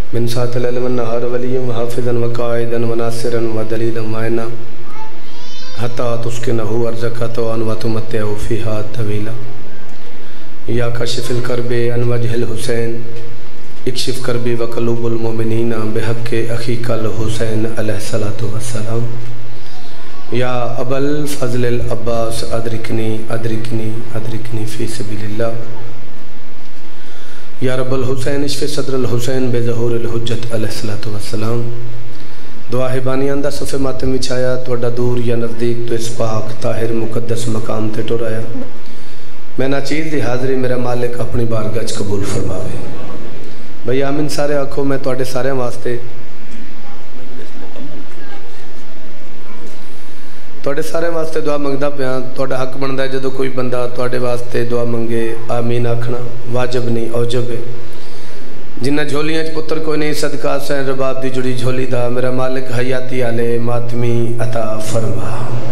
मिन सातिल लैल वन नहार वलिय्यन व हाफिज़न व काइदन व नासिरन व दलीलन मुइना हत्ता तुस्किनहु अर्ज़का तौअन व तुमत्तिअहु फ़ीहा तवीला। या काशिफ़िल कर्बे अन वजहिल हुसैन इक्शिफ़ कर्बी व क़ुलूबुल मुमिनीना बिहक़्क़ि अख़ीकल हुसैन अलैहिस्सलातु वस्सलाम। या अबल फ़ज़लिल अब्बास अदरिकनी अदरिकनी अदरिकनी फ़ी सबीलिल्लाह। या रब्बल हुसैन इश्फ़े सदरुल हुसैन बेज़हूरिल हुज्जत अलैहिस्सलातु वस्सलाम। दुआ है बानियां दा सफ़े मातम विछाया तोड़ा दूर या नज़दीक तो इस पाक ताहिर मुक़द्दस मकाम ते टुराया। मैं ना चीज़ दी हाज़री मेरा मालिक अपनी बारगाह च कबूल फरमावे। भाई आमीन सारे आखो। मैं तुहाडे सारे वास्ते तुहाडे सारे वास्ते दुआ मंगदा पिया। तुहाडा हक बनदा है जदों कोई बंदा तुहाडे वास्ते दुआ मंगे आमीन आखना वाजिब नहीं औजब है। जिन्ना झोलियां च पुत्र कोई नहीं सदका सैन रबाब दी जुड़ी झोली दा मेरा मालिक हयाती आले मातमी अता फरमा।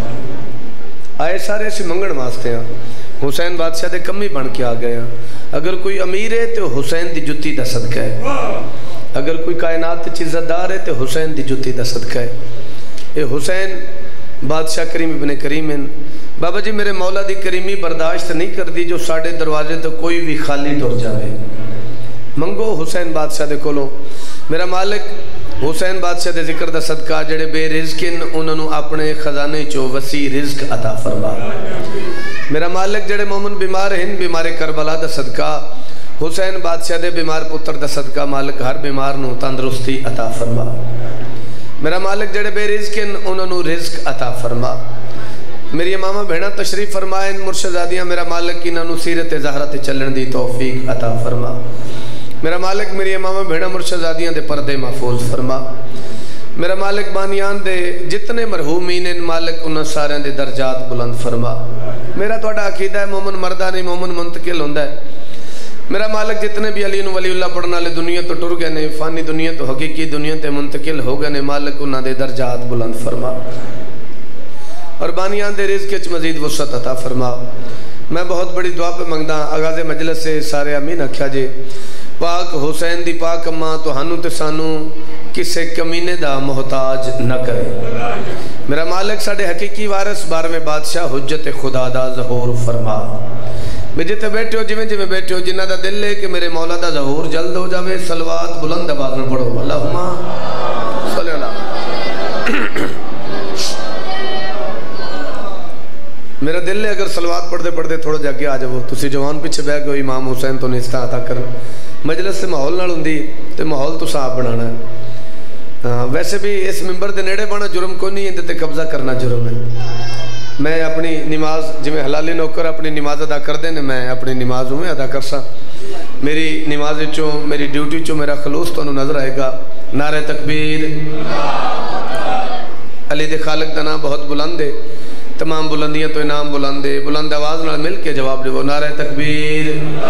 आए सारे असीं मंगण वास्ते हाँ। हुसैन बादशाह दे कमी बन के आ गए हैं। अगर कोई अमीर है तो हुसैन दी जुत्ती दा सदका है। अगर कोई कायनात च इज़्ज़तदार है तो हुसैन दी जुत्ती दा सदका है। ये हुसैन बादशाह करीम इब्ने करीम हैं। बाबा जी मेरे मौला दी करीमी बर्दाश्त नहीं करती जो साढ़े दरवाजे तो कोई भी खाली टुर जाए। मंगो हुसैन बादशाह दे कोलों। मेरा मालिक हुसैन बादशाह दे जिक्र दा सदका जेड़े बेरिज़्क़ उन्होंने अपने खजाने चो वसी रिज़्क़ अता फरमा। मेरा मालिक जेड़े मोमन बीमार हैं बीमारे करबला दा सदका हुसैन बादशाह दे बीमार पुत्र दा सदका मालिक हर बीमार नूं तंदुरुस्ती अता फरमा। मेरा मालिक जेड़े बेरिज़्क़ उन्होंने रिज़्क़ अता फरमा। मेरी मामा भेड़ा तशरीफ़ फरमाए मुर्शदादियाँ मेरा मालिक इन्होंने सीरत ज़हरा ते चलण दी तौफीक अता फरमा। मेरा मालिक मेरी मामा भेड़ा मुर्शदादियाँ दे पर्दे महफूज फरमा। मेरा मालिक बानियान दे जितने मरहूमीन इन मालिक उन्होंने सारे दे दर्जात बुलंद फरमा। मेरा तुहाडा अकीदा है मोमन मरदा नहीं मोमन मुंतकिल होंदा है। मेरा मालिक जितने भी अली वलीउल्लाह पढ़ने वाले दुनिया तो टुर गए ने फानी दुनिया तो हकीकी दुनिया ते मुंतकिल हो गए ने मालिक उन्होंने दे दर्जात बुलंद फरमा और बानियान दे रिज़्क़ च मज़ीद वसअत अता फरमा। मैं बहुत बड़ी दुआ पे मंगदा आगाज़े मजलिस से सारे अमीन आख्या जे पाक हुसैन दी पाक अम्मा तुहानू ते सानू किसे कमीने दा मोहताज न करे। मेरा मालिक साडे हकीकी वारिस 12वें बादशाह हुज्जत खुदा दा ज़हूर फरमा। मैं जिते बैठे हो जिमें जिमें बैठे हो जिन्ना दा दिल है कि मेरे मौला दा ज़हूर जल्द हो जावे सलवात बुलंद आवाज़ में पढ़ो अल्लाहुम्मा सल्ली अला। मेरा दिल है अगर सलवात पढ़ते पढ़ते थोड़ा जाके आ जाओ। तुसी जवान पीछे बह गए इमाम हुसैन तो निस्ता अता कर मजलिस से माहौल नाल हुंदी ते माहौल तुसा आप बनाना है। वैसे भी इस मिंबर के नेड़े बना जुर्म को नहीं इहदे ते कब्जा करना जुर्म है। मैं अपनी नमाज जिमें हलाली नौकर अपनी नमाज अदा करते हैं मैं अपनी नमाज उमें अदा कर सा। मेरी नमाज चो मेरी ड्यूटी चो मेरा खलूस तुहानू नजर आएगा। नारे तकबीर अली दे खालिक दा नाम बहुत बुलंद है। तमाम बुलंदियां तो इनाम बुलंद है। बुलंद आवाज़ नाल मिल के जवाब देवो नारे तकबीर।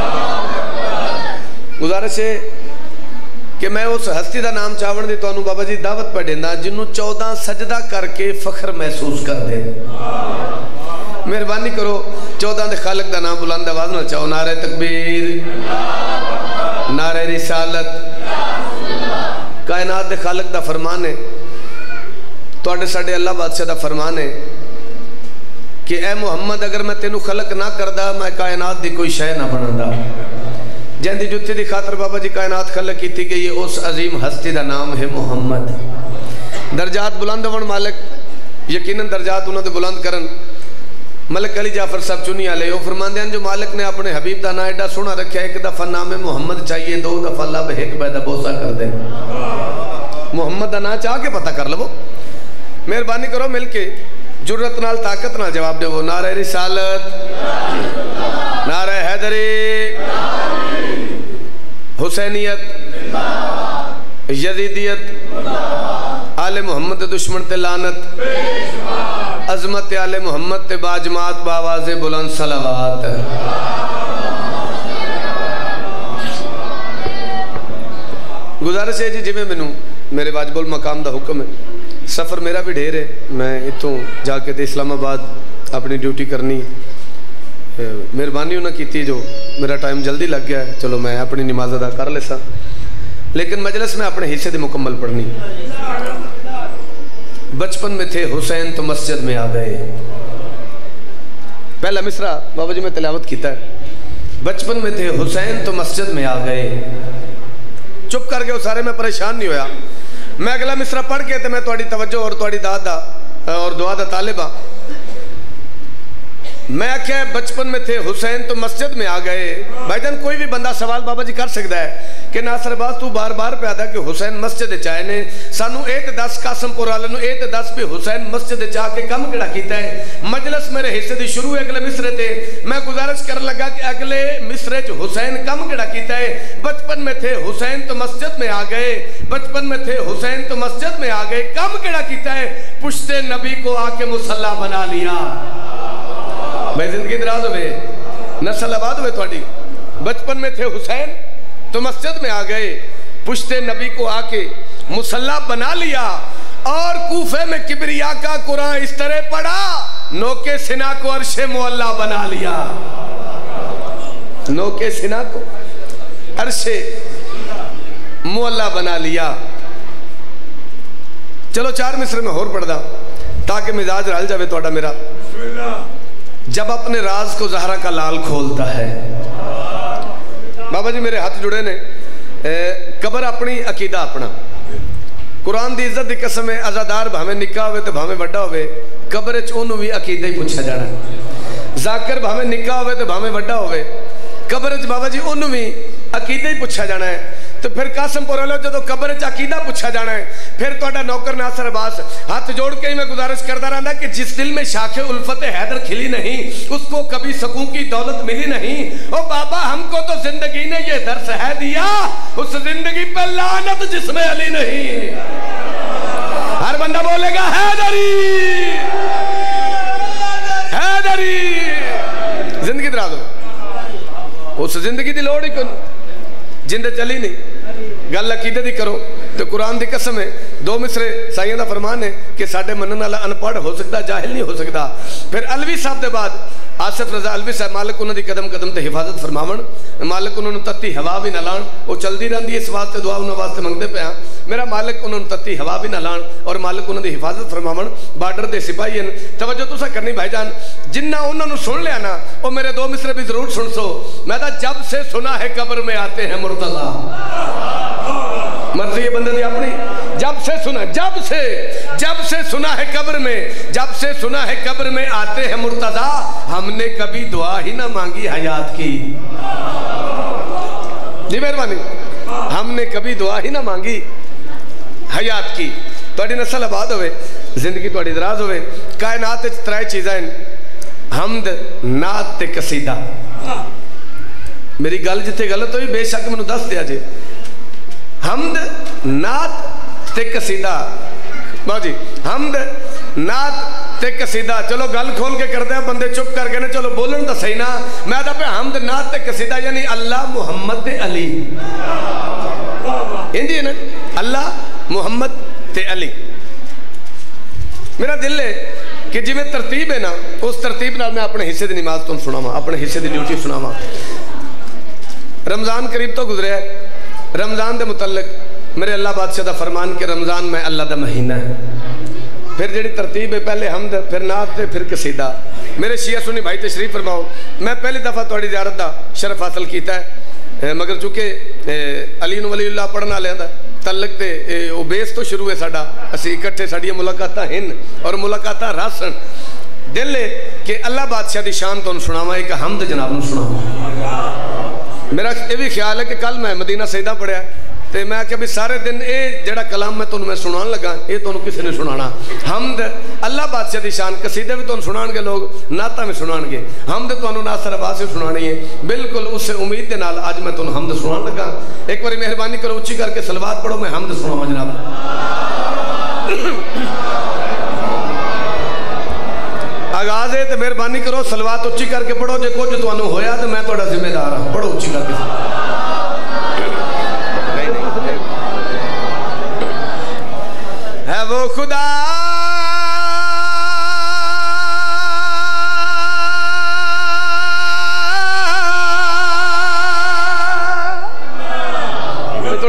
गुजारिश है कि मैं उस हस्ती का नाम चावन दी तुहानू बाबा जी दावत पे देना जिन्होंने 14 सजदा करके फख्र महसूस कर दे। मेहरबानी करो 14 दे खालिक का नाम बुलंद आवाज़ नाल चाहो नारे तकबीर नारे रिसालत। कायनात दे खालिक दा फरमान है तुहाडे साडे अल्लाह बादशाह दा फरमान है कि ए मुहम्मद अगर मैं तेनू खलक ना करदा मैं कायनात दी कोई शय ना बनांदा। जिंदी जुत्ती दी खातर बाबा जी कायनात खलक की गई है उस अजीम हस्ती का नाम है मुहम्मद। दर्जात बुलंद होवन मालिक यकीनन दर्जात उन्होंने बुलंद करन। मलिक अली जाफर साहब चुनी वाले वो फरमाते हैं जो मालिक ने अपने हबीब का नाम एडा सोहना रखा एक दफ़ा नाम मुहम्मद चाहिए 2 दफ़ा लब एक पैदा बोसा कर दे। मुहम्मद का नाम चाह के पता कर लवो। मेहरबानी करो मिल के जुर्रत नाल ताकत नाल जवाब देवो नारे रिसालत नारे हैदरी हुसैनियत यजीदियत आले मोहम्मद दुश्मन ते लानत अजमत आले मोहम्मद ते बाजमात बावाज़े बुलंद सलावात। गुजारिश है जी जिमें मैनू मेरे वाजिबुल मकाम दा हुक्म है। सफ़र मेरा भी ढेर है। मैं इतों जाके तो इस्लामाबाद अपनी ड्यूटी करनी मेहरबानी उन्हें की जो मेरा टाइम जल्दी लग गया। चलो मैं अपनी नमाज अदा कर लेसा लेकिन मजलिस में अपने हिस्से की मुकम्मल पढ़नी। बचपन में थे हुसैन तो मस्जिद में आ गए। पहला मिसरा बाबा जी में तिलावत किया है। बचपन में थे हुसैन तो मस्जिद में आ गए। चुप कर गए सारे, मैं परेशान नहीं होया। मैं अगला मिसरा पढ़ के तो मैं थोड़ी तवज्जो और थोड़ी दाद और दुआ दा तालिबा। मैं आख्या बचपन में थे हुसैन तो मस्जिद में आ गए। भाईजान कोई भी बंदा सवाल बाबा जी कर सकता है कि नासर अब्बास तू बार बार पे आता कि हुसैन मस्जिद चाहे ने, सानू ये तो दस कासमपुर वाले नू ये तो दस भी हुसैन मस्जिद चाह के कम किड़ा कीता है। मजलिस मेरे हिस्से की शुरू है अगले मिसरे ते। मैं गुजारिश कर लगा कि अगले मिसरे च हुसैन कम किड़ा कीता है। बचपन में थे हुसैन तो मस्जिद में आ गए। बचपन में थे हुसैन तो मस्जिद में आ गए। कम किड़ा कीता है? पुश्ते नबी को आके मुसल्ला बना लिया। भाई जिंदगी दराज हुए, नस्ल आबाद हुए थोड़ी। बचपन में थे हुसैन तो मस्जिद में आ गए। पुश्ते नबी को आके मुसल्ला बना लिया। और कूफे में किबरिया का कुरान इस तरह पढ़ा, नोके सिना को अर्शे मुअल्ला बना लिया। नोके सिना को अर्शे मुअल्ला बना लिया। चलो 4 मिसरे में होर पढ़दा ताकि मिजाज रल जाए थोड़ा मेरा। जब अपने राज को ज़हरा का लाल खोलता है। बाबा जी मेरे हाथ जुड़े ने। कबर अपनी अकीदा अपना। कुरान की इज्जत की कसम है, आज़ादार भावें निक्का हो तो भावें वड्डा हो, कबर च उन्होंने भी अकीदा ही पूछा जाना। जाकर भावें निक्का हो तो भावें वड्डा हो, कबर च बाबा जी उन्होंने भी अकीदा ही पूछा जाना है। तो फिर कासमपुर वालों जो कबर च अकीदा पूछा जाना है, फिर तुहाडा नौकर नासर अब्बास हाथ जोड़ के ही मैं गुजारिश करता रहना कि जिस दिल में शाखे उल्फत हैदर खिली नहीं, उसको कभी सकूं की दौलत मिली नहीं। ओ बाबा हमको तो जिंदगी ने ये दर्स है दिया, उस जिंदगी पे लानत जिसमें अली नहीं। हर बंदा बोलेगा हैदरी हैदरी। जिंदगी दरा दो, उस जिंदगी की लोड़ ही कोई जिंद चली नहीं। गल अकीदे दी करो तो कुरान की कसम है 2 मिसरे साइयां दा फरमान है कि साडे मनन वाला अनपढ़ हो सकता, जाहिल नहीं हो सकता। फिर अलवी साहब के बाद आसिफ रजा अलवी साहब, मालिक उन्होंने कदम कदम ते हिफाजत फरमावन, मालिक उन्होंने तत्ती हवा भी ना लाण। वो चलती रहती है, इस वास्ते दुआ उन्होंने वास्ते मंगते पे हाँ। मेरा मालिक उन्होंने तत्ती हवा भी ना लाण और मालिक उन्होंने हिफाजत फरमावन। बार्डर के सिपाही हैं, तवज्जो तुसा करनी भाईजान। जिन्ना उन्होंने सुन लिया ना, वो मेरे 2 मिसरे भी जरूर सुन सो। मैं तो जब से सुना है कब्र में आते हैं मुर्तजा। मर्जी है बंदे दी अपनी। जब से सुना है कब्र में, जब से सुना है कब्र में आते हैं मुर्तजा, हमने कभी दुआ ही ना मांगी हयात की। जी मेहरबानी, हमने कभी दुआ ही ना मांगी हयात की। थोड़ी नस्ल आबाद होवे, जिंदगी थोड़ी दराज होवे। कायनात 3 चीज़ां हमद, नात ते कसीदा। मेरी गल जिथे गलत हुई बेशक मैनू दस दिया जे। हमद, नात ते कसीदा। बाबू जी हमद, नात ते कसीदा। चलो गल खोल के करते हैं, बंदे चुप करके ना चलो बोलन तो सही ना। मैं तो पे हमद, नात ते कसीदा यानी अल्लाह मुहम्मद ते अली। इंजी है ना, अल्लाह मुहम्मद ते अली। मेरा दिल है कि जिमें तरतीब है ना, उस तरतीब नाल मैं अपने हिस्से की नमाज तुम सुनावा, अपने हिस्से की ड्यूटी सुनावा। रमज़ान करीब तो गुजरिया है। रमज़ान के मुतल्लिक मेरे अल्लाह बादशाह का फरमान कि रमज़ान में अल्लाह का महीना है। फिर जी तरतीब है, पहले हमद, फिर नात, फिर कसीदा। मेरे शिया सुनी भाई तशरीफ फरमाओ। मैं पहली दफ़ा थोड़ी ज़ियारत का शरफ हासिल किया है, मगर चूँकि अली वलीउल्लाह पढ़ने वाले का तलक तो बेस तो शुरू है साडा। असी इकट्ठे साड़ियाँ मुलाकात हैं और मुलाकात रसन। दिल है कि अल्लाह बादशाह की शान तुहानूं सुनावा, एक हमद जनाब नूं सुनावा। मेरा ये भी ख्याल है कि कल मैं मदीना सईदा पढ़िया तो मैं क्या भी सारे दिन ये जड़ा कलाम मैं तुहानूं मैं सुनान लगा, ये तुहानूं किसी ने सुनाना। हमद अल्लाह बादशाह की शान, कसीदे भी तुहानूं सुनाणगे लोग, नाता भी सुनाणगे। हमद तुहानूं नासर अब्बास ही सुनानी है। बिल्कुल उस उम्मीद के नाल अज मैं तुहानूं हमद सुनान लगा। एक बार मेहरबानी करो उच्ची करके सलवात पढ़ो, मैं हमद सुनावा जनाब। आगाज है तो मेहरबानी करो सलवात उच्ची करके पढ़ो। जो कुछ तुहानूं होया तो मैं तुहाडा जिम्मेदार हाँ, पढ़ो उच्ची करके। है वो खुदा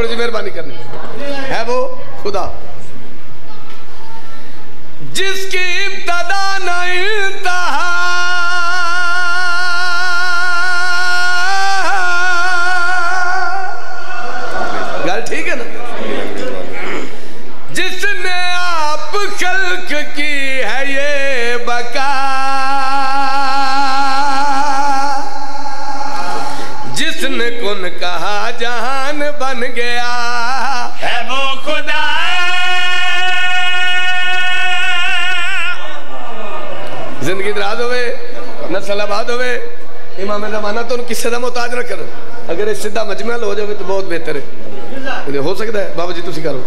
थोड़ी सी मेहरबानी करनी। है वो खुदा जिसकी इब्तदा न इंतहा, गल ठीक है ना, जिसने आप खल्क की है ये बका, जिसने कुन कहा जहान बन गया, है वो खुदा। जिंदगी दराज होवे, नस्ल आबाद होवे, इमाम ज़माना तो किसी का मोहताज न करो। अगर सीधा मजमल हो जाए तो बहुत बेहतर है। हो सकता है बाबा जी तुसी करो।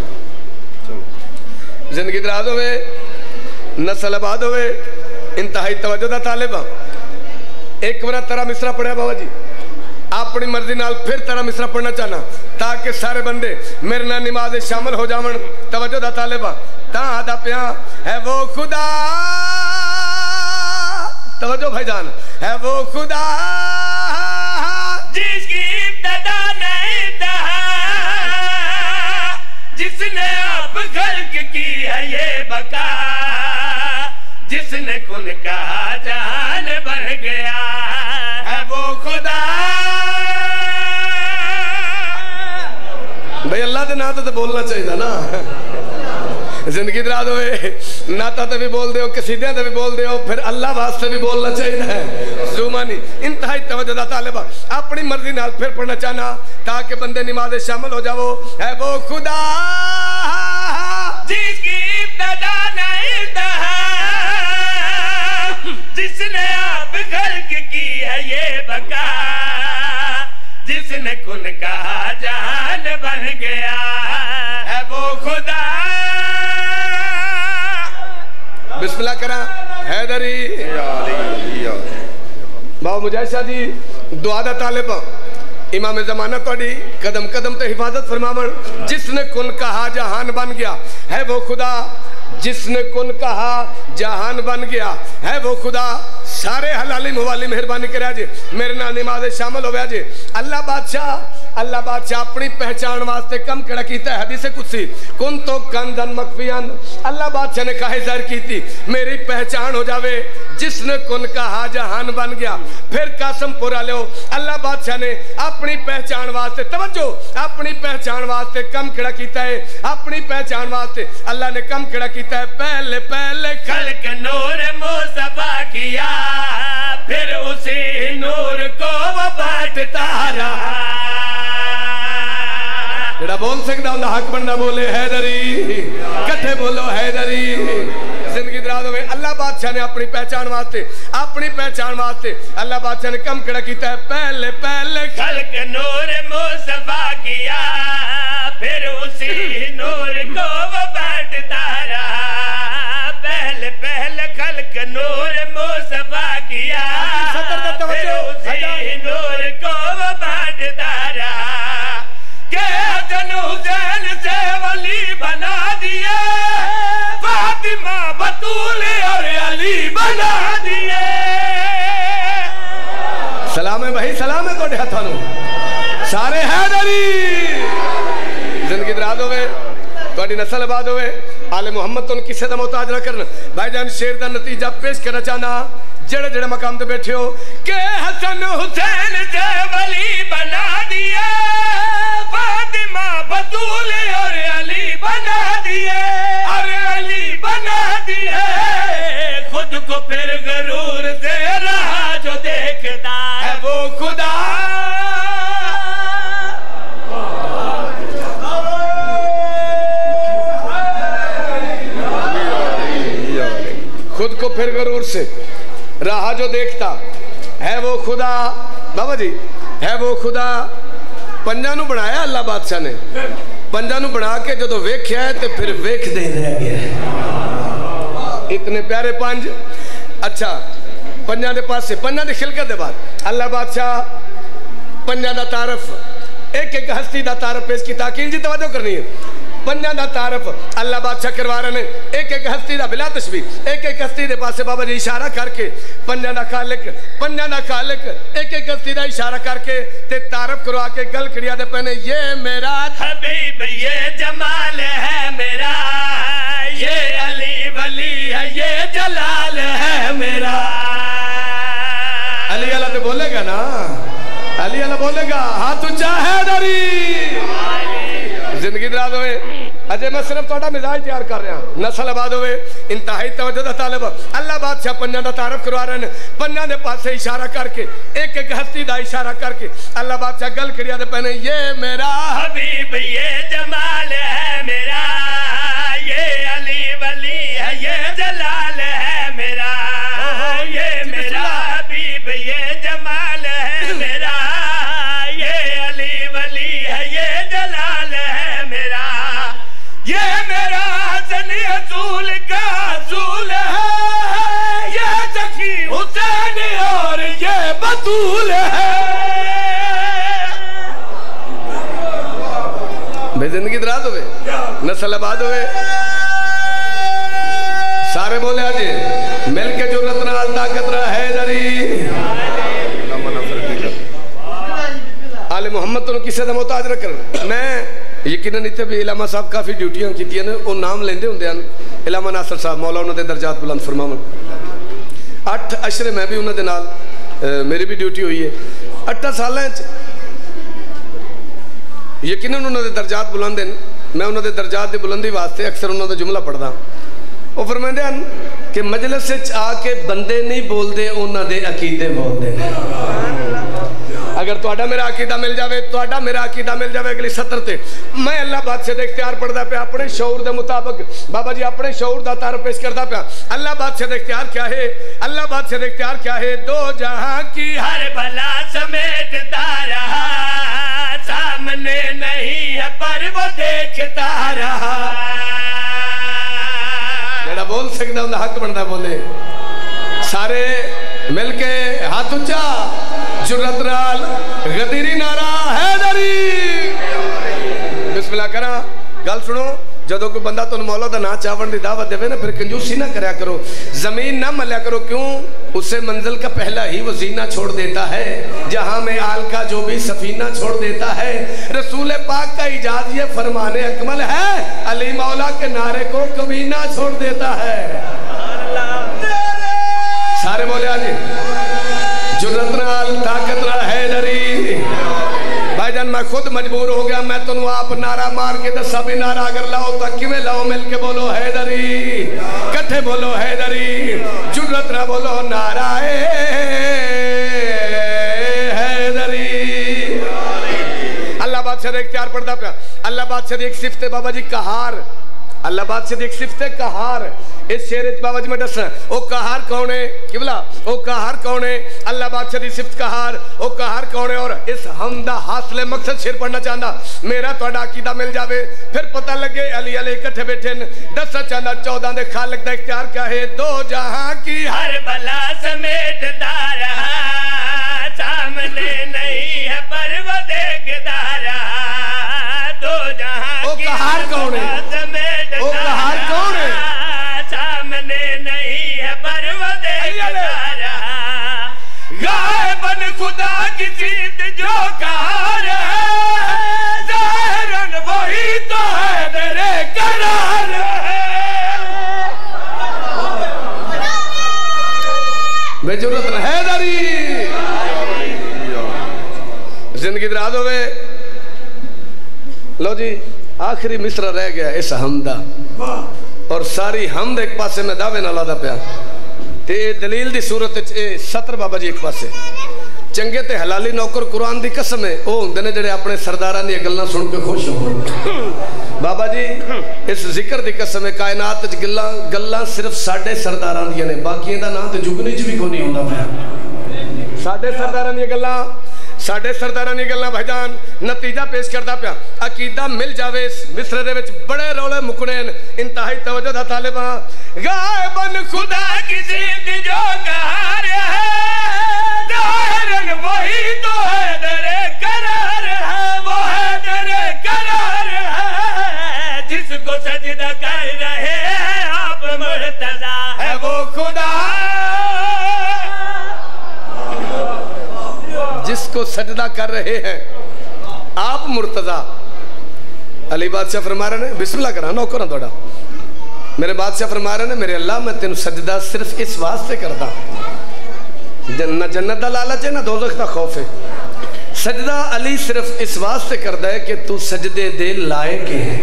जिंदगी दराज होवे, नस्ल आबाद होवे, इंतहाई तवज्जो दा तालिब हां। एक बार तेरा मिसरा पढ़िया बाबा जी, अपनी मर्जी नाल फिर तेरा मिसरा पढ़ना चाहना ताकि सारे बंदे मेरे नाल नमाज शामिल हो जावन। तवज्जो दा तालिब हां ता आदा पिया है वो खुदा, तवज्जो भाईजान, है वो खुदा जिसकी इब्तिदा नहीं इंतहा, जिसने आप खल्क की है ये बका, जिसने कुन कहा जान बन गया, है वो खुदा। भाई अल्लाह के नाम तो बोलना चाहिए ना। जिंदगी दराज होए, नाता तो भी बोल दो, कसीदियां तो भी बोल दो, फिर अल्लाह वास्ते भी बोलना चाहिए है। जुमानी इंतहाई तवज्जो दा तालिबा, अपनी मर्जी नाल फिर पढ़ना चाहना ताकि बंदे नमाज शामिल हो जाओ। है वो खुदा जिसकी इब्तिदा नहीं इंतहा, जिसने आप खल्क की है ये बका, जिसने कुन कहा जान बन गया, है वो खुदा। बिस्मिल्लाह करा हैदरी बाबा मुजाहिद शाह जी दुआ दा तालिब, इमाम ज़माना तोड़ी कदम कदम ते हिफाजत फरमावन। जिसने कुन कहा जहान बन गया, है वो खुदा, जिसने कुन कहा जहान बन गया, है वो खुदा। सारे हलाली मुवाली मेहरबानी करा जे मेरे नाल नमाज शामिल हो जे। अल्लाह बादशाह अपनी पहचान वास्ते कम कड़ा कीता है। हदीस कुदसी कुन तो कंदन मखफियन, अल्लाह बादशाह ने कहा ज़ाहिर की मेरी पहचान हो जावे। जिसने कुन कहा जहान बन गया, फिर कसम पूरा लो। अल्लाह बादशाह ने अपनी पहचान वास्ते, तवज्जो, अपनी पहचान वास्ते कम कड़ा कीता है। अपनी पहचान वास्ते अल्लाह ने कम कड़ा कीता है। पहले पहले खल्क नूर मुस्तफा किया, फिर उसी नूर को वो बांटता रहा। जेड़ा बोल सकता उनका हक बनना बोले हैदरी, कट्ठे बोलो हैदरी। जिंदगी दराज होवे। अल्लाह बादशाह ने अपनी पहचान वास्ते अल्लाह बादशाह ने कम कड़ा कीता है। पहले पहले खल्क नूर मुस्तफा किया, फिर उसी नूर को वो बांटता रहा। पहले पहले खल्क नूर मुस्तफा किया, फिर उसी नूर को वो बांटता रहा। के हसन हुसैन से वली बना दिए, फातिमा बतूल और अली बना दिए। सलाम है भाई, सलाम है तोड़े हाथों सारे हैदरी। जिंदगी दराज होवे, तोड़ी नस्ल आबाद होवे। आले मुहम्मद तो किसी का मोहताज ना करना। भाईजान शेर का नतीजा पेश करना चाहना जेड़े जेड़े मकाम पे बैठे हो। के हसन हुसैन से वली बना दिए, फातिमा बतूल और अली बना दिए, अरे अली बना दिए। खुद को फिर गरूर से रहा जो देखता है वो खुदा। खुद को फिर गरूर से रहा जो देखता है वो खुदा। बाबा जी है वो खुदा। पंजा नू बनाया अल्लाह बादशाह ने, पंजा नू बना के जो वेख्या है तो फिर वेख दे रह गया। इतने प्यारे पंज। अच्छा पंजा के पास पंजा की खिलकत के बाद अल्लाह बादशाह पंजा का तारफ एक एक हस्ती का तारफ पेश किया। की जी तवज्जो करनी है। पंजा दा तारफ अल्लाह बादशाह करवा रहे हैं। एक एक हस्ती दा बिला तशबीह, एक एक हस्ती दे पासे बाबा जी इशारा करके पंजा दा खालिक एक एक हस्ती दा इशारा करके ते तारफ करवा के गल करिया दे पहने ये मेरा हबीब, ये जमाल है मेरा, ये अली वली है, ये जलाल है मेरा। अली अल्लाह तो बोलेगा ना, अली अल्लाह बोलेगा, हाथ ऊंचा है दरी जिंदगी दराज होवे। अजय मैं सिर्फ थोड़ा मिजाज तैयार कर रहा, नस्ल आबाद होवे। इंतहाई तवज्जो दा तालिब अल्लाह बादशाह पंजा दा तारफ करवा रहे हैं। पंजा दे पासे इशारा करके एक एक हस्ती दा इशारा करके अल्लाह बादशाह गल करिया दे पहने ये मेरा हबीब, ये जमाल है मेरा, ये अली वली है, ये जलाल है मेरा, ये मेरा हबीब, ये जमाल है मेरा, ये अली वली है, ये जलाल है मेरा, ये मेरा हसन असूल का असूल है, ये सखी हुसैन और ये बतूल है। भाई जिंदगी दराज होवे, नस्ल आबाद होवे। सारे बोले आज मिल के जुर्रत नाल ताकत ना हैदरी आले मोहम्मद तो किसी का मोहताज न कर। मैं यकीनन इतने भी इलामा साहब काफ़ी ड्यूटियां की ने, वो नाम लेंदे होंदे हैं। इलामा नासर साहब मौला उन्होंने दर्जात बुलंद फरमावन। 8 अशरे मैं भी उन्होंने नाल मेरी भी ड्यूटी हुई है। 8 साल यकीनन उन्होंने दर्जात बुलंद हैं। मैं उन्होंने दर्जात की बुलंदी वास्ते अक्सर उन्होंने जुमला पढ़दा। वो फरमाते हैं कि मजलिस आके बंदे नहीं बोलते, उन्होंने अकीदे बोलते हैं। अगर तुहाडा मेरा अकीदा मिल जाए, तुहाडा मेरा अकीदा मिल जाए अगली सत्र ते मैं अल्लाह बादशाह दे इख्तियार पढ़दा पे अपने शऊर दे मुताबिक बाबा जी अपने शऊर दा तार पेश करदा पे। अल्लाह बादशाह दे इख्तियार क्या है, अल्लाह बादशाह दे इख्तियार क्या है। दो जहां की हर भला समेटता रहा, सामने नहीं है पर वो देखता रहा। जेड़ा बोल सकदा उनदा हक बनदा बोले। सारे मिलके हाथ ऊंचा जुर्रत नाल गदीरी नारा हैदरी बिस्मिल्लाह करा। गल सुनो, जदों कोई बंदा तुम मौला दा ना चावण दी दावत देवे ना, फिर कंजूसी ना करया करो, जमीन ना मल्या करो। क्यों? उससे मंजिल का पहला ही वो जीना छोड़ देता है, जहां में आल का जो भी सफीना छोड़ देता है। रसूल पाक का इजाज ये फरमाने अकमल है, अली मौला के नारे को कभी ना छोड़ देता है। सारे बोले आज जुर्रत नाल ताकत नाल हैदरी। भाईजान मैं खुद मजबूर हो गया, मैं तुम आप नारा मार के दसा भी नारा अगर लाओ तो किवें लाओ। मिल के बोलो हैदरी, कट्ठे बोलो हैदरी, जुर्रत ना बोलो नाराए हैदरी। अल्लाह बादशाह ने इख्तियार पढ़दा पिया। अल्लाह बादशाह दी एक सिफत है बाबा जी कहार। अल्लाह बादशाह दी एक सिफत है कहार। इस शेर बाबा जी में दस ओ कहार कौन है किबला, ओ कहार कौन है। अल्लाह बादशाह दी सिफत कहार, ओ कहार कौन है। और इस हमदा हासिल मकसद शेर पढ़ना चाहता मेरा तुहाडा अकीदा मिल जावे, फिर पता लगे अली अली इकट्ठे बैठे दसना चाहता 14 दे खालिक दा इख्तियार क्या है। दो जहां की हर भला समेटता रहा, सामने नहीं है पर वो देखता रहा। दो जहां की कहार कौन है, ओ कहार कौन है, सामने नहीं है पर वो देखता रहा। गायबन खुदा की सीध जो कहार है, ज़ाहिरन वही तो है तेरे करार है। बेजुरत हैदरी जिंदगी दराज होवे। लो जी आखिरी मिसरा रह गया इस हमदा, और सारी हमद एक पासे में दावे नाल दा पिया ते दलील दी सूरत सत्र बाबा जी एक पासे चंगे ते हलाली नौकर कुरान दी कसम है वो हुंदे ने जेड़े अपने सरदारां दी गल्लां सुन के खुश होण। बाबा जी इस जिक्र दी कसम है कायनात च गल्लां सिर्फ साडे सरदारां दी ने, बाकियां दा नाम ते जुगनी च भी कोई नहीं हुंदा पिया। साडे सरदारां दी गल्लां, साडे सरदारां दी गल्लां भाईजान नतीजा पेश करदा पिया। अकीदा मिल जावे इस मिसरे दे विच बड़े रौले मुकने इंतहाई तवज्जो दा तालिबा। गायबन खुदा की सीध जो कहार है, ज़ाहिरन वही तो है तेरे करार है, वो है तेरे करार है। रहे हैं आप मुर्तज़ा। अली बादशाह फरमा रहे ने बिस्मिल्लाह करा नौकर थोड़ा। मेरे बादशाह फरमा रहे ने मेरे अल्लाह मैं तेन सजदा सिर्फ इस वास्ते करदा, ना जन्नत का लालच है ना दोज़ख का खौफ है। सजदा अली सिर्फ इस वास्ते करदा है कि तू सजदे दे लायक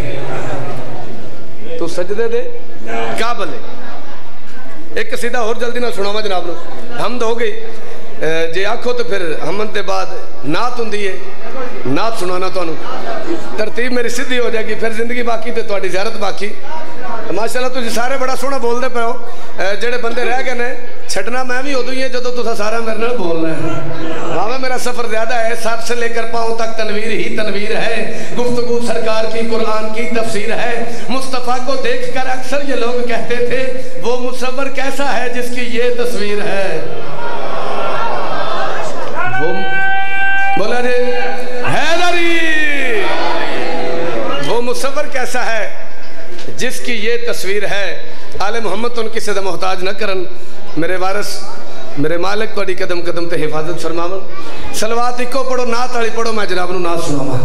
है, तू सजदे दे काबिल है। एक कसीदा और जल्दी ना सुनावा जनाब नो, हमद हो गई जे आखो तो फिर हमद के बाद नात होंदी है, नात सुनाना तुहानू तरतीब मेरी सीधी हो जाएगी, फिर जिंदगी बाकी तो तुहाडी ज़ियारत बाकी। माशाअल्लाह तुसीं सारे बड़ा सोहना बोलते पे हो, जेड़े बंदे रह गए ने छड्डना मैं भी उदों ही है जदों तुसां सारा मेरे नाल बोलना है। भावें मेरा सफ़र ज़्यादा है, सर से लेकर पाँव तक तनवीर ही तनवीर है, गुफ्तगू सरकार की कुरान की तफसीर है। मुस्तफ़ा को देख कर अक्सर ये लोग कहते थे वो मुसव्वर कैसा है जिसकी ये तस्वीर है। वो बोला रे हैदरी, वो मुसव्वर कैसा है जिसकी ये तस्वीर है। आले मोहम्मद तो उनकी सदा मोहताज न करन, मेरे वारस मेरे मालिक थोड़ी कदम कदम ते हिफाजत फरमावन। सलवात इको पढ़ो नात वाली पढ़ो, मैं जनाब नू नात सुनावा।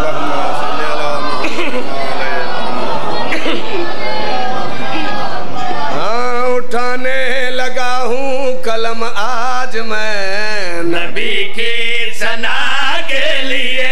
हाँ उठाने लगा हूँ कलम आज मैं नबी की सना के लिए।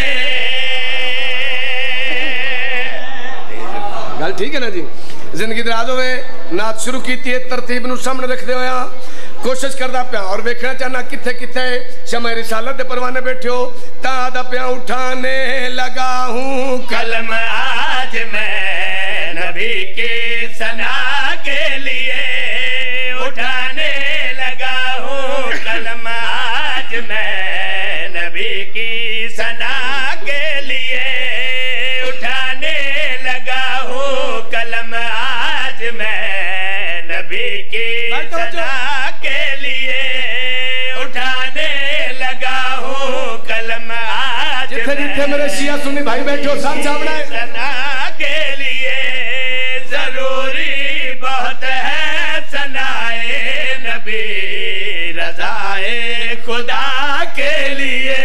गल ठीक है ना जी। जिंदगी दराज होवे नात शुरू की तरतीब नू सामने रखते होया कोशिश करदा पिया और वेखना चाहना किथे किथे शमा रिसालत दे परवाने बैठे हो तादा पिया। उठाने लगा हूँ कलम आज मैं नबी की सना के लिए, उठाने लगा हूँ कलम आज मैं नबी की सना के लिए, उठाने लगा हूँ कलम आज मैं नबी की सना के लिए, उठाने लगा हूँ कलम आज जिथे जिथे मेरे शिया सुन्नी भाई बैठे हो सब सामने सना के लिए। जरूरी बहुत है सनाए नबी रज़ाए खुदा के लिए।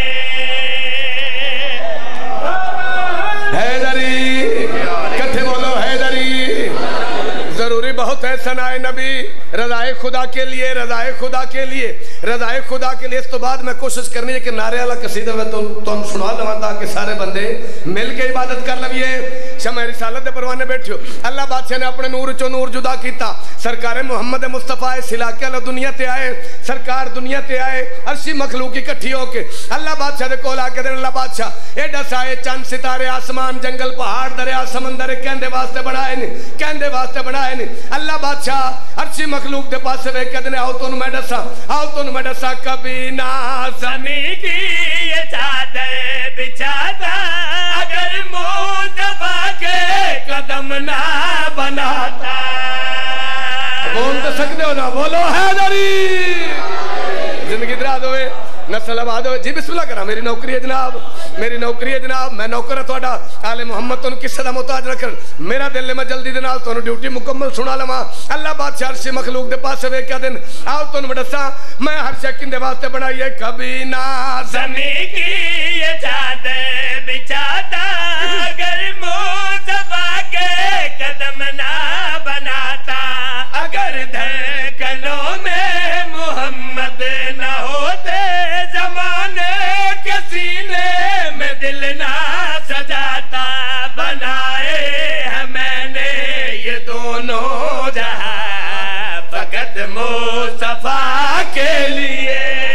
हैदरी कथे बोलो हैदरी, जरूरी बहुत है सनाए नबी रज़ाए खुदा के लिए, रज़ाए खुदा के लिए, रज़ाए खुदा के लिए। इस तो बाद मैं कोशिश करनी है कि नारे वाला कसीदा मैं तुम सुना लवा ताकि सारे बंदे मिल के इबादत कर लविए। शमा रिसालत दे परवाने बैठे हो, अल्लाह बादशाह ने अपने नूर चो नूर जुदा किया। सरकार मोहम्मद मुस्तफा इस इलाके वाला दुनिया ते आए, सरकार दुनिया ते आए, अर्शी मखलूक इकट्ठी होके अल्लाह बादशाह दे कोल आके देन अल्लाह बादशाह एडा साए चंद सितारे आसमान जंगल पहाड़ दरिया समंदर कहंदे वास्ते बनाए ने, कहंदे वास्ते बनाए ने। अल्लाह बादशाह अर्शी मखलूक दे पासे वेख के देने आओ तुहानू मैं दसा, आओ तुहानू मैं दसा कभी ना ज़मीं की ये चादर बिछाता अगर मुस्तफा के कदम ना बनाता। बोल तो सकते हो ना, बोलो हैदरी। जिंदगी दराज होवे नस्ल आबाद होवे जी। बिस्मिल्लाह करा, मेरी नौकरी है जनाब, मेरी नौकरी है जनाब, मैं नौकर है तुहाडा। आले मोहम्मद तुहानू किस्से दा मोहताज रखन मेरा दिल है, मैं जल्दी दे नाल तुहानू ड्यूटी मुकम्मल सुना लवां। अल्लाह बादशाह अर्शी मखलूक दे पासे वेख के दिन आओ तुहानू मैं दसा मैं हर शै किंदे वास्ते बनाई है। कभी ना ज़मीं की ये चादर बिछाता अगर मुस्तफा के कदम ना बनाता, अगर धड़कनों में मोहम्मद न होते जमाने के सीने में दिल ना सजाता। बनाए हैं मैंने ये दोनों जहां फकत मुस्तफा के लिए।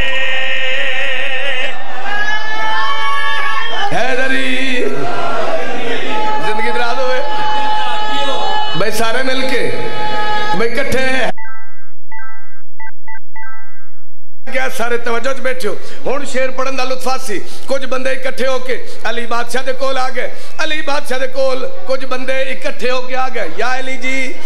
हैदरी जिंदगी दराज होवे भाई सारे मिलके भाई इकट्ठे क्या सारे तवज्जो च बैठे हो। हुण शेर पढ़न दा लुत्फ सी, कुछ बंदे इकट्ठे होके अली बादशाह दे कोल आ गए। अली बादशाह दे कोल कुछ बंदे इकट्ठे होके आ गए। या अली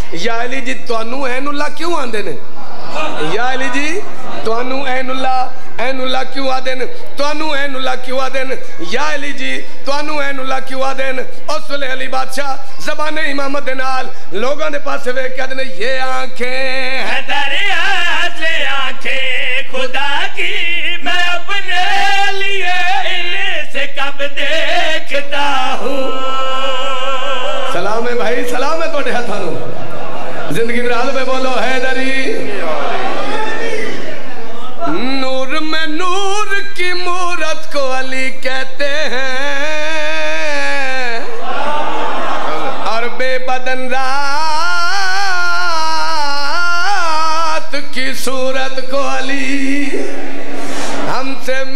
जी तुहानू ऐनुल्लाह क्यों आंदे ने? या अली जी तुहानू ऐनुल्लाह ऐनुल्ला क्यों आदेन तुहानू ऐनुल्ला क्यों आदेन या अली जी तुहानू ऐनुल्ला क्यों आदेन उस वेले अली बादशाह ज़बाने इमामत दे नाल लोगों दे पासे वेख के आदे ये आंखें है दरिया से आंखें खुदा की मैं अपने लिए इनसे कब देखता हूँ। सलाम है भाई सलाम है तोड़े हाथों जिंदगी रात में बोलो हैदरी नूर में नूर की मूरत को अली कहते हैं और बेबदन रात की सूरत को अली हमसे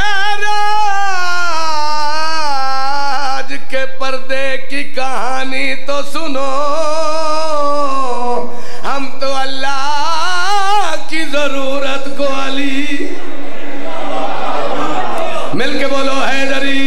मेराज के पर्दे की कहानी तो सुनो हम तो अल्लाह की जरूरत को अली मिलके बोलो हैदरी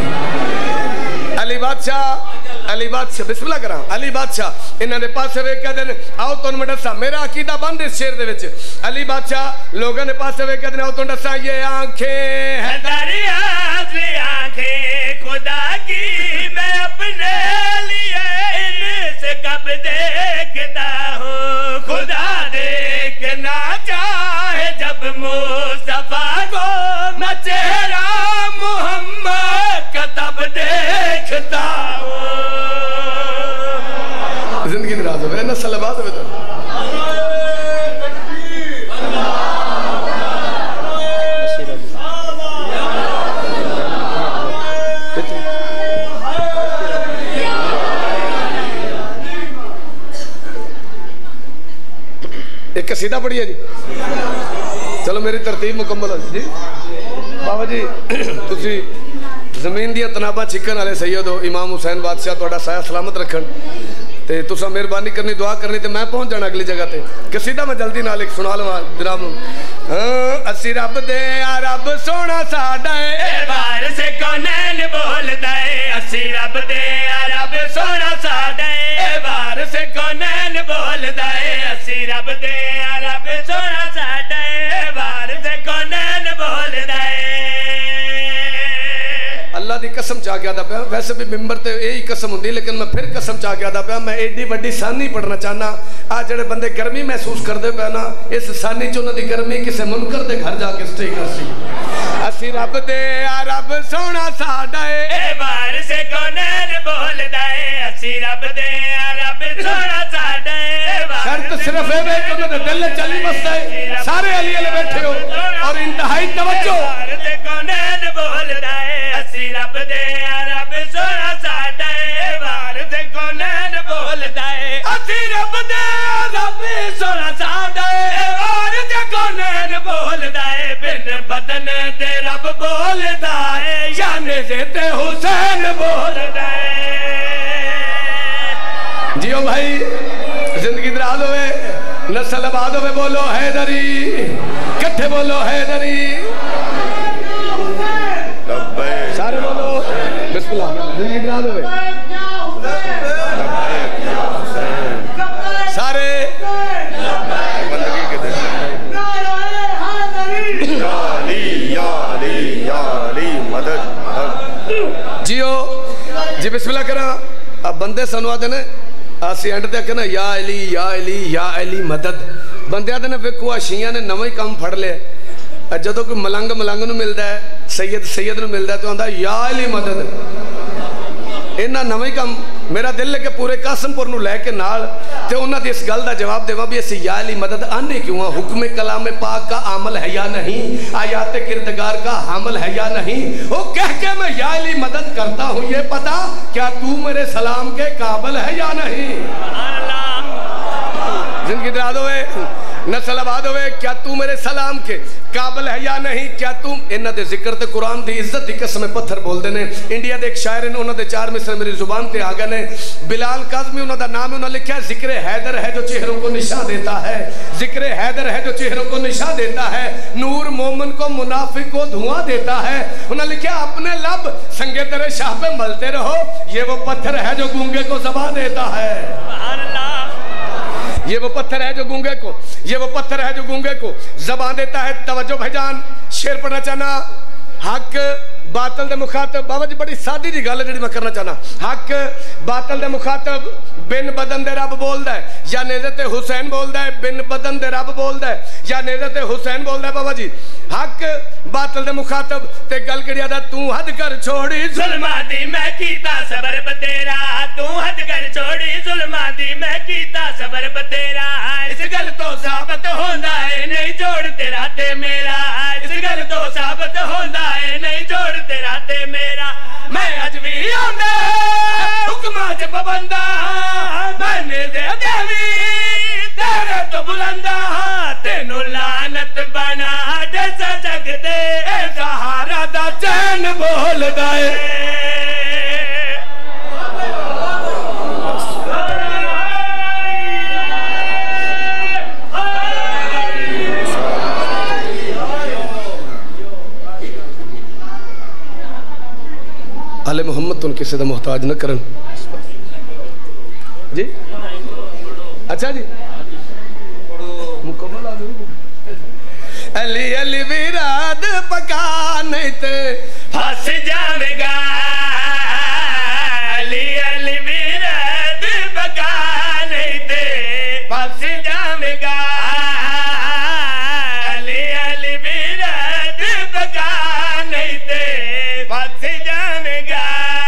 अली बादशाह बिस्मिल्लाह करा अली बादशाह इन्हां दे पासे वेख के दिन आओ तुहानू मैं दसा मेरा अकीदा बंद इस शेर दे विच अली बादशाह लोगों ने पासे वेख के दिन आओ तुहानू दसा ये आंखें है दरिया से आंखें खुदा की मैं अपने लिए इनसे कब देखता हूँ खुदा देखना चाहे जब मुस्तफा को मैं चेहरा मोहम्मद का तब देखता हूँ। जिंदगी दराज हो ना सलाबाद हो तो एक कसीदा पढ़िए जी चलो मेरी तरतीब मुकम्मल हो जी बाबा जी तुसी जमीन दियां तनाबा छिकन वाले सैयद हो इमाम हुसैन बादशाह तुहाडा साया सलामत रखन ते तुसा मेहरबानी करनी दुआ करनी ते मैं पहुंच जाना अगली जगह ते कसीदा मैं जल्दी नाल एक सुना लवां जनाब असी रब दे आ रब सोना साडा ए बार से कौनैन बोलदा ए असी रब दे आ रब सोना साडा ए बार से कौनैन बोलदा ए असी रब दे आ रब सोना साडा ए बार से कौनैन बोलदा ए अल्लाह दी कसम चा के आदा पिया वैसे भी मिंबर ते यही कसम हुंदी लेकिन मैं फिर कसम चा के आदा पिया मैं एडी वड्डी सानी पढ़ना चाहना आ जेड़े बंदे गर्मी महसूस करते पे ना इस सानी च उन्हां दी गर्मी किसी मुनकर दे घर जाके स्टे कर सी असी रब दे आ रब सोना साडा ए बार से कौनैन बोलदा ए असी रब दे आ रब सोना साडा ए शर्त सिर्फ ए वे कि उन्हां दे दिल चली मसता है सारे अली वाले बैठे हो और इंतहाई तवज्जो कौनैन बोलदा ए असी रब दे आ रब सोना साडा ए बार से कौनैन बोलदा ए असी रब दे आ रब सोना साडा ए बार से कौनैन बोलदा ए बिन बदन दे रब बोलदा ए याने से ते हुसैन बोलदा ए जियो भाई जिंदगी दराज होवे नस्ल आबाद होवे बोलो हैदरी कट्ठे बोलो हैदरी सारे बोलो बिस्मिल्लाह जिंदगी दराज होवे सारे बंदगी के दिन याली मदद जियो जी बिस्मिल्लाह करा अब बंदे सनु आते ने असी एंड ते कहना या अली मदद बंदे आते ने वेखो आशियां ने नवा ही काम फड़ लिया जो कोई मलंग नूं मिलता है सैयद नूं मिलता है तो आंदा या अली मदद इन्ना नवा ही काम मेरा दिल है कि पूरे कासमपुर नूं लैके नाल ते उन्हां दी इस गल दा जवाब देवां भी असी या अली मदद आने क्यों आ हुक्म कलाम पाक का आमल है या नहीं आयात किरदगार का हामल है या नहीं वो कह के मैं या अली मदद करता हूँ ये पता क्या तू मेरे सलाम के काबिल है या नहीं जिंदगी दराज होवे नस्ल आबाद होवे क्या तू मेरे सलाम के काबिल है या नहीं क्या तू इन्हां दे जिक्र ते कुरान दी इज्जत दी कसम पत्थर बोलते हैं इंडिया के एक शायर ने उन्होंने 4 मिसरे मेरी जुबान ते आ गए ने बिलाल काज़मी उन्होंने नाम है उन्होंने लिखा है जिक्र हैदर है जो चेहरों को निशा देता है जिक्र हैदर है जो चेहरों को निशा देता है नूर मोमिन को मुनाफिक को धुआं देता है उन्होंने लिखा अपने लब संगे तेरे शाह पे मलते रहो ये वो पत्थर है जो गूंगे को ज़बान देता है ये वो पत्थर है जो गूंगे को, ये वो पत्थर है जो गूंगे को ज़बान देता है। तवज्जो भाईजान, शेर पढ़ना चाहना। हक बातल दे मुखातब, बाबा जी बड़ी सादी जी गल जी मैं करना चाहना। हक बातल दे मुखातब बिन बदन दे रब बोलदा है, या नेज़त हुसैन बोलदा है। बिन बदन दे रब बोलदा है या नेज़त हुसैन बोलदा है। बाबा जी हक बातल दे मुखातब ते गल करिया दा तू हद कर छोड़ी जुल्मा दी मैं कीता सबर बतेरा, तू हद कर छोड़ी जुल्मा दी मैं कीता सबर बतेरा। इस गल तो साबित होंदा है नहीं जोड़ तेरा ते मेरा, इस गल तो साबित होंदा है नहीं जोड़ तेरा ते मेरा। मैं अज भी आंदा हुक्मां च पाबंदा, मैंने दे देवी तेरे तो बुलंदा। तेनू लानत बना जैसा जग दे सहारा दा चैन बोलदा है। आले मुहम्मद तो किसी का मुहताज न करन जी। अच्छा जी मुकम्मल अली अली विराद पका नहीं ते फंस जावेगा। अली अली विराद पका नहीं ते फंस जावेगा। अली अली विराद पका नहीं ते फंस जावेगा।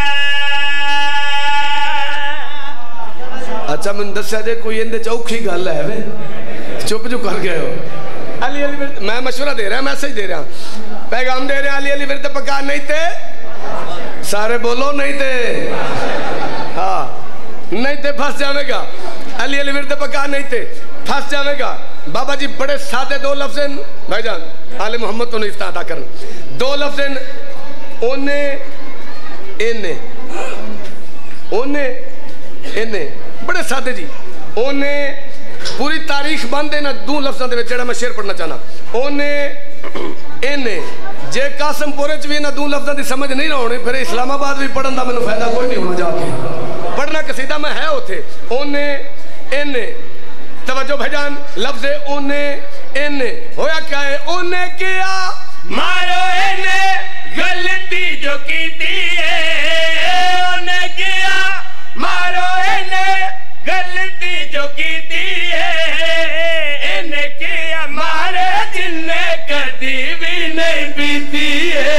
अच्छा मैंने दस्या जे कोई इंदे चौखी गल है वे चुप जो कर गए हो। अली अली विरद मैं मशवरा दे रहा, मैसेज दे रहा, पैगाम दे रहा। अली अली विरद पका नहीं थे, सारे बोलो नहीं थे। हाँ नहीं थे फंस जाएगा। अली अली विरद पका नहीं थे फंस जाएगा। बाबा जी बड़े सादे दो लफ्ज़ भाईजान, आले मोहम्मद तो नहीं इस्ता कर। दो लफ्ज़ ओने इन्ने, ओने इन्ने बड़े सादे जी। ओने पूरी तारीख बंद है ना दो लफ्ज़ों के जेड़ा मैं शेर पढ़ना चाहना। ओने इन्ने जे कासमपुरे च भी ना दो लफ्ज़ों की समझ नहीं होनी, फिर इस्लामाबाद भी पढ़न का मैंने फायदा कोई नहीं होना। जाके पढ़ना कसीदा मैं है उथे। ओने इन्ने तवज्जो भाईजान, लफ्ज़ ओने इन्ने होया क्या है। ओने किया मारो इन्ने गलती जो की है, ओने किया मारो इन्ने गलती जो की है। इन्ने किया मारे जिन्ने कदी भी नहीं पीती है।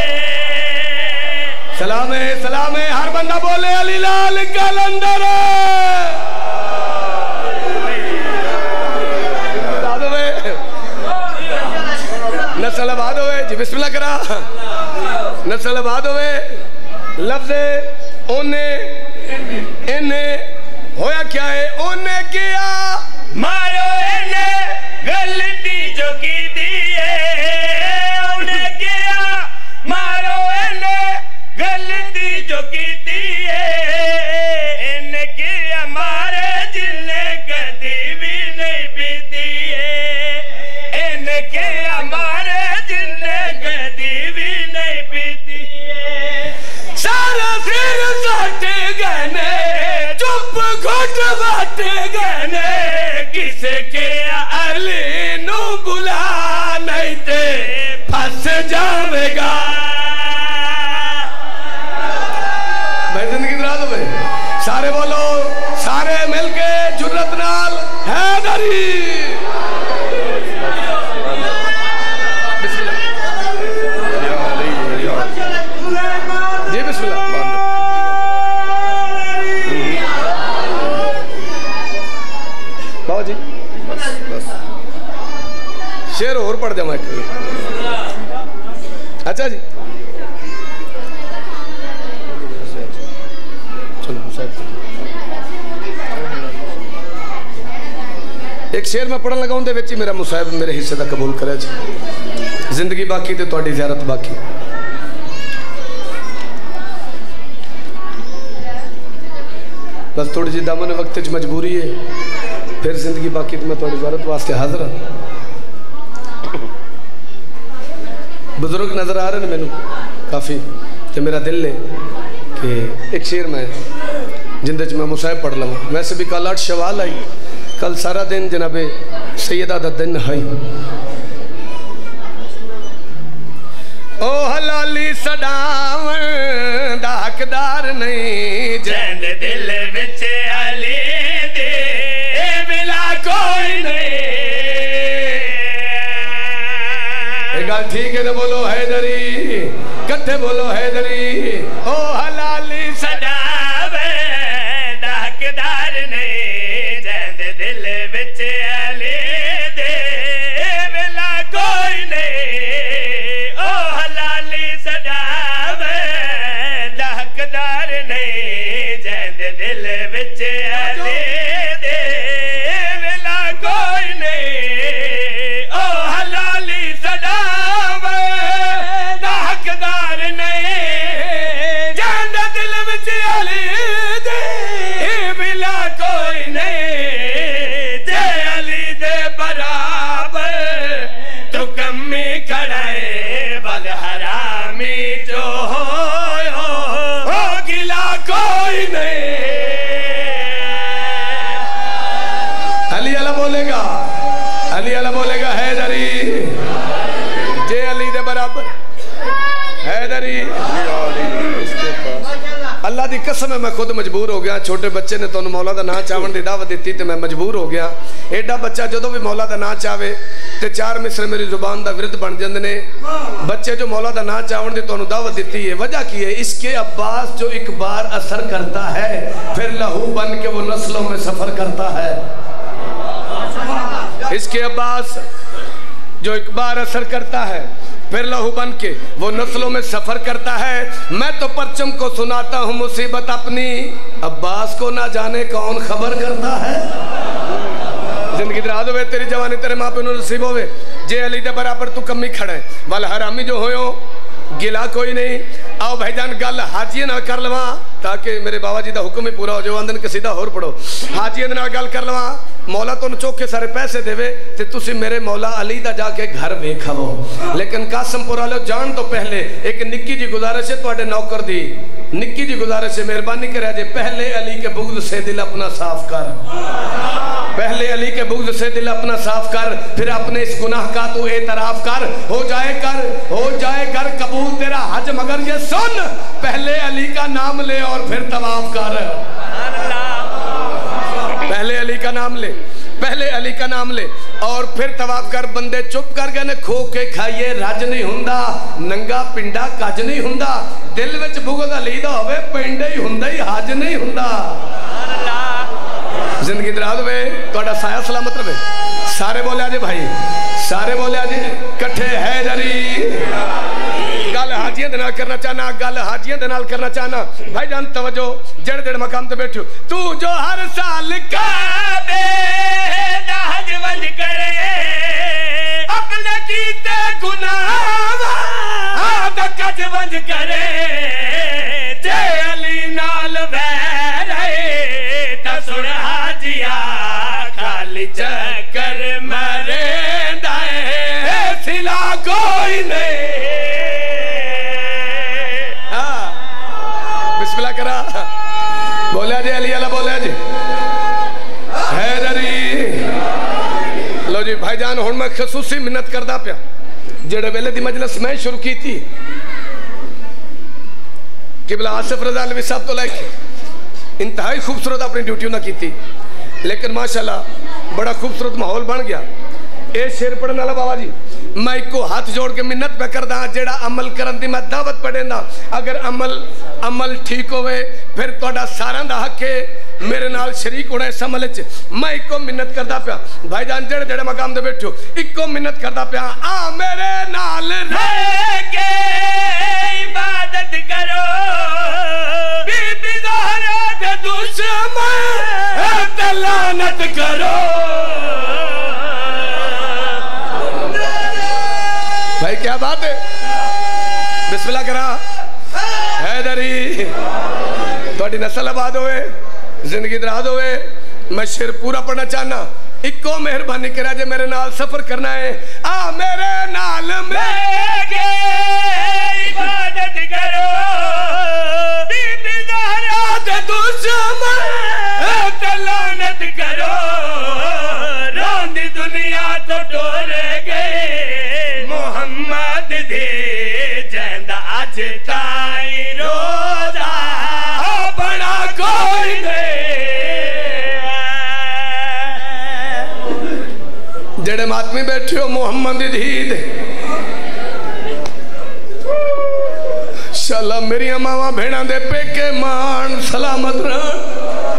सलाम है हर बंदा बोले अली लाल कलंदर। नस्ल आबाद होवे जी, बिस्मिल्लाह करा। नस्ल आबाद होवे। लफ्ज़ ओने इन्ने होया क्या है। ओने किया मारो इन्ने गलती जो की है। ओने किया मारो इन्ने गलती जो की है। इन्ने किया मारे जिन्ने कदी भी नहीं पीती है। इन्ने किया मारे जिन्ने कदी भी नहीं पीती है। सारा सिर सट गने चुप घुट बट गने, किसे के अली नू बुला नहीं ते फंस जावेगा। भाई जिंदगी दराज हो। सारे बोलो, सारे मिलके जुर्रत नाल हैदरी। जी बिस्मिल्लाह। बाबा जी बस शेर और पढ़ जाओ एक। अच्छा जी एक शेर मैं पढ़न लगा उनके विच ही मेरा मुसाहिब मेरे हिस्से का कबूल करे। जिंदगी बाकी तो तुहाडी ज़ियारत बाकी। बस थोड़ी जी दामन वक्त च मजबूरी है, फिर जिंदगी बाकी तो मैं तुहाडी ज़ियारत वास्ते हाज़िर हाँ। बुजुर्ग नज़र आ रहे हैं मैनू काफ़ी, तो मेरा दिल है कि एक शेर मैं जिंदे च मैं मुसाहिब पढ़ लवां। वैसे भी कल 8 शवाल आई, कल सारा दिन जनाबे सैयदा दा दिन है। ओ हलाली सदावन दा हकदार नहीं जैंद दिल विच अली दे मिला कोई नहीं। गल ठीक है ना, बोलो हैदरी, कट्ठे बोलो हैदरी। ओ हलाली सदावे दा हकदार नहीं जैंद दिल विच अली दे मिला कोई नहीं। ओ हलाली सदावे दा हकदार नहीं जैंद दिल विच अली दे मिला कोई नहीं। ओ हलाली सदावे दा हकदार नहीं जैंद दिल विच अली दे मिला कोई नहीं। जे अली दे बराबर तो कमी खड़े बल हरामी जो हो गिला कोई नहीं। अली अला बोलेगा, अली अला बोलेगा हैदरी, जे अली दे बराबर हैदरी। अल्लाह दी कसम है मैं खुद मजबूर हो गया। छोटे बच्चे ने तुहानू मौला दा नाम चावन दी दावत दी तो मैं मजबूर हो गया। एडा बच्चा जो भी मौला दा नाम चाहे तो 4 मिसरे मेरी जुबान का विरद बन जाते हैं। बच्चे जो मौला दा नाम चावन दी तुहानू दावत दी है, वजह की है? इसके अब्बास जो एक बार असर करता है फिर लहू बन के वो नस्लों में सफर करता है। इसके अब्बास जो एक बार असर करता है फिर लहू बन के वो नस्लों में सफर करता है। मैं तो परचम को सुनाता हूँ मुसीबत अपनी, अब्बास को ना जाने कौन खबर करता है। जिंदगी दराज होवे, तेरी जवानी तेरे माँ पे नसीब होवे। जे अली दे बराबर तू कमी खड़े वाल हरामी जो होयो गिला कोई नहीं। आओ भाईजान गल हाजिए नाल कर लवा ताकि मेरे बाबा जी का हुक्म ही पूरा हो जाए। आंदन के सीधा होर पढ़ो। हाजिए नाल गल कर लवा, मौला तुम चौखे सारे पैसे देवे ते तुसी मेरे मौला अली दा जाके घर वेखवो। लेकिन कासमपुर वाले जान तो पहले एक निक्की जी गुजारिश है तुहाडे नौकर दी, निक्की जी गुजारिश है, मेहरबानी करे जे पहले अली के बुग़्ज़ से दिल अपना साफ कर। पहले अली के बुग़्ज़ से दिल अपना साफ कर, फिर अपने इस गुनाह का तू एतराफ कर। हो जाए कर कबूल तेरा हज, मगर ये सुन पहले अली का नाम ले और फिर तवाफ कर। पहले अली का नाम ले, पहले अली का नाम ले और फिर तवाफ कर। बंदे चुप कर गए ने, खो के खाइए रज नहीं हुंदा, नंगा पिंडा कज नहीं हुंदा। दिल विच बुग़्ज़ अली दा होवे पिंड ही हुंदा ही हज नहीं हुंदा। जिंदगी दराज होवे, तुहाडा साया सलामत रहे। सारे बोलिया जी भाई, सारे बोलिया जी कट्ठे हैदरी। गल हाजियां दे नाल करना चाहना, गल हाजियां दे नाल करना चाहना। भाई जान तवज्जो, जेड़े जेड़े मकाम ते बैठो, तू जो हर साल काबे दा हज वज करे अपने कीते गुनाह दा कज वज करे। जे अली नाल वैरे ता सुन हाजिया खाली चक्कर मरे दाए सिला कोई नहीं। बिस्मिल्लाह करा बोलिया जी, अली अला बोलिया जी हैदरी। लो जी भाईजान, हुण मैं खसूसी मिन्नत करदा पिया। जेड़े वेले दी मजलिस मैं शुरू की थी किबला आसिफ रज़ा अलवी साहब तो लैके इंतहाई खूबसूरत अपनी ड्यूटी ना की थी, लेकिन माशाल्लाह बड़ा खूबसूरत माहौल बन गया। ये शेर पढ़ने वाला बाबा जी मैं एको हाथ जोड़ के मिन्नत पे करदा, जेड़ा अमल करन दी मैं दावत पढ़ेंदा। अगर अमल ठीक होवे फिर तुहाडा सारा दा हक है मेरे नाल शरीक होना इस अमल च। मैं एको मिन्नत करदा पिया भाईजान, जेड़े जेड़े मकाम दे बैठो एको मिन्नत करदा पिया, आ मेरे नाल रह के इबादत करो बीबी ज़हरा दे दुश्मन ते लानत करो। भाई क्या बात है, बिस्मिल्लाह करा हैदरी। थोड़ी नस्ल आबाद होवे, जिंदगी दराज होवे। मैं शेर पूरा पढ़ना चाहना। इको मेहरबानी करा जे मेरे नाल सफर करना है, आ मेरे नाल मेरे इबादत करो बीबी ज़हरा दे दुश्मन ते लानत करो। जेड़े मातमी बैठे हो मोहम्मद दी धी दे शाला मेरी मावा भेड़ा दे पेके मान सलामत रहन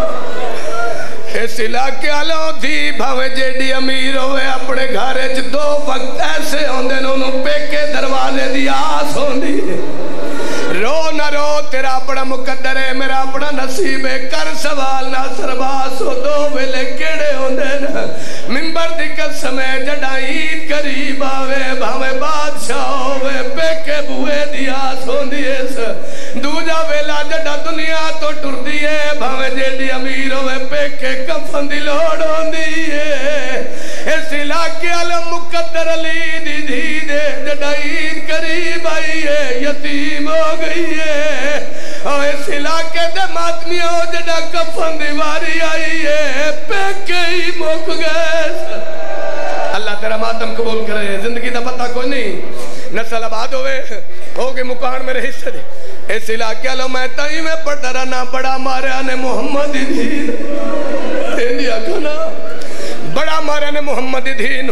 इस इलाके वालों थी भावे जेडी अमीर होवे अपने घर च 2 वक्त ऐसे होंदे ने उन्होंने पेके दरवाजे दी आस होंदी रो न रो तेरा अपना मुकद्दर है मेरा अपना नसीब है कर सवाल ना सरबास हो 2 वेले केड़े होंदे ने मिंबर दी कसम है जड़ा ईद करीब आवे भावे बादशाह होवे पेके बुए दी आस होंदी है दूजा वेला जड़ा दुनिया तो टुरदी है भावे जेडी अमीर होवे पेके कफन दी लोड़ होंदी है इस इलाके वाले मुकद्दर अली दी धी दे जड़ा ईद करीब आई है यतीम हो गई है और इस इलाके दे मातमी हो जड़ा कफन दी वारी आई है पेके ही मुक गए अल्लाह तेरा मातम कबूल करे जिंदगी का पता कोई नहीं नस्ल आबाद हो गए मुकान मेरे हिस्से दे इस इलाके वालों मैं तई में पढ़ता रहना बड़ा मारिया ने मोहम्मद दी आखना बड़ा मारिया ने मोहम्मद दी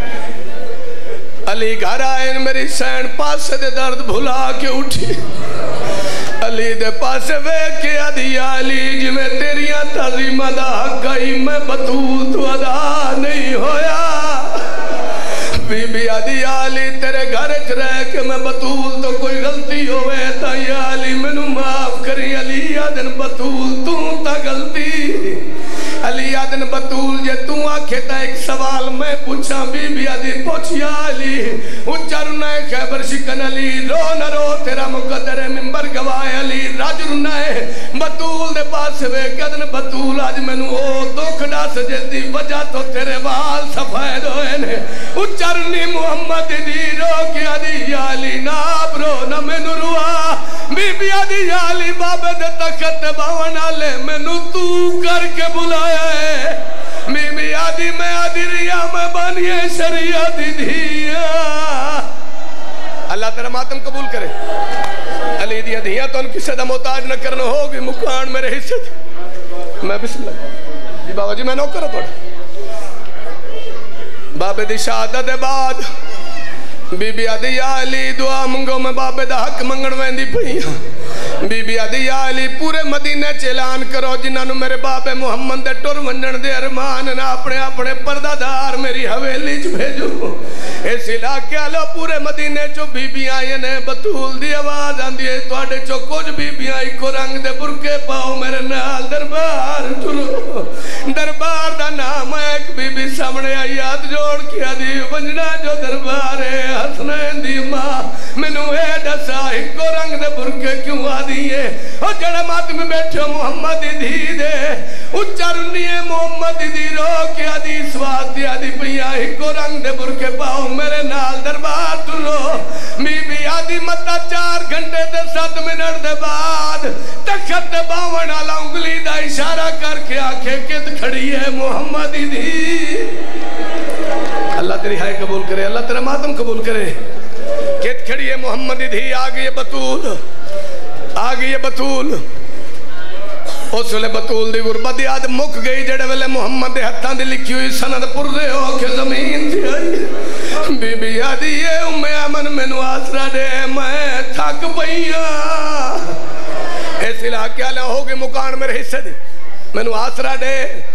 अली घर आए मेरी सैन पास दे दर्द भुला के उठी अली दे पास वेख के आदि अली जिवें तेरिया ताज़ीमां दा हक आई मैं बतूल तो अदा नहीं होया बीबी आदि अली तेरे घर च रह के मैं बतूल तो कोई गलती होवे तां अली मैनू माफ करी अली आदन बतूल तू ता गलती अली आदन बतूल जे तू आखे ता एक सवाल मैं पूछा बीबी आदि पूछिया अली उच्चा रुना है खैबर शिकन अली रो न रो तेरा मुकद्दर है मिंबर गवाए अली राज रुना है बतूल दे पास वे कदन बतूल आज मैनू ओ दुख दस जिसदी वजह तो तेरे वाल सफेद होए ने उच्चा रुनी मोहम्मद दी रो के आदि अली ना ब्रो न मैनू रुआ बीबी आदि अली बाबे दे तखत बावन वाले मैनू तू करके बुलाया है बीबी आदि मैं आदि रिया मैं बनिए शरिया दी धिया अल्लाह तेरा मातम कबूल करे अली दिया धिया तो किसी का मोहताज न करना होगी मुकान मेरे हिस्से मैं बिस्मिल्लाह जी बाबा जी मैं नौकर थोड़ा बाबे दी शहादत दे बाद बीबी आदि अली दुआ मंगो मैं बाबे दा हक मंगण वेंदी पई बीबी आदि अली पूरे मदीने च ऐलान करो जिन्होंने मेरे बाबे मुहम्मद दे टुर वंजण दे अरमान ना अपने अपने पर्दादार मेरी हवेली च भेजो इस इलाके वालों पूरे मदीने चो बीबियां आई ने बतूल दी आवाज आंदी है तुहाडे चो कुछ बीबियां इको रंग दे बुरके पाओ मेरे नाल दरबार टुरो दरबार दा नाम है एक बीबी सामने आई हाथ जोड़ के आदि वंजना जो दरबार है हसनैन दी मां मैनू ए दसा इको रंग दे बुरके क्यों आदी है ओ जड़ा मत में बैठे मोहम्मद दी दे उच्चा रुनिए मोहम्मद दी रो के आदि स्वाद आदि पिया इको रंग दे बुरके पाओ मेरे नाल दरबार टुरो बीबी आदि मता 4 घंटे ते 7 मिनट दे बाद तखत ते बावन वाला उंगली दा इशारा करके आखे कित खड़ी है मोहम्मद दी अल्लाह तेरी हाय कबूल करे अल्लाह तेरा मातम कबूल करे कित खड़ी है मोहम्मद दी आ गई है बतूल आ गई है बतूल उस वेले बतूल दी गुरबत याद मुक गई जेड़े वेले मुहम्मद दे हत्थां दी लिखी हुई सनद पुरदे हो के जमीन ते आई बीबी आदी ए उम्मे अमन मैनू आसरा दे मैं थक पईया इस इलाके वाले हो गए मुकान मेरे हिस्से दी मैनू आसरा दे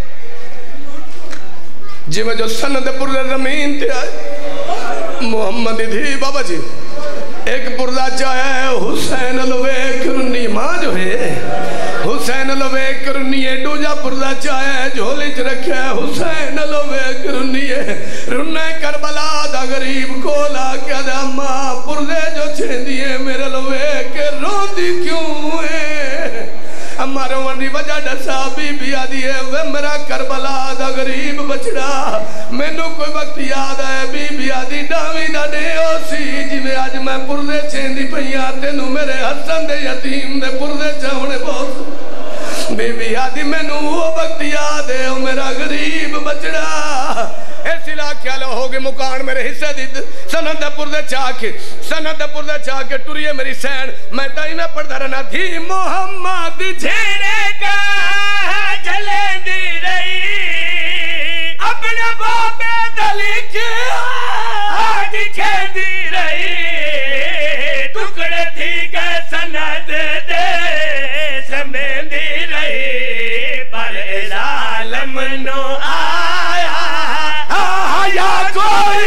जिवें जो सनद पुरदे जमीन ते आई मुहम्मद दी बाबा जी एक पुरदा चाहे हुसैन लवेक रुन्नी मां जो है हुसैन लवेक रुन्नी है दूजा पुरदा चाहे झोली च रखे हुसैन लवेक रुन्नी है रुन्ने करबला दा गरीब कोला क्या दा मां पुरदे जो छेंदी है मेरे लवेक रोंदी क्यों है अम्मा रोवन दी वजह दसा बीबी आदी है वे मेरा करबला दा गरीब बछड़ा मैनू कोई वक्त याद आया बीबी आदी डावी दा दे सी जिवें अज मैं पुरदे छेंदी पईया तेनू मेरे हसन दे यतीम दे पुरदे चावणे बहुत बीबी आदी मैनू वो वक्त याद है मेरा गरीब बछड़ा इस इलाके वाले हो गए मुकान मेरे हिस्से दी सनदपुर दे चाके टुरिए मेरी सैन मैं ताई में पढ़ता रहना थी मोहम्मद झेड़े का जलेंदी रही अपने बाबे दली की मैनू आया या कोई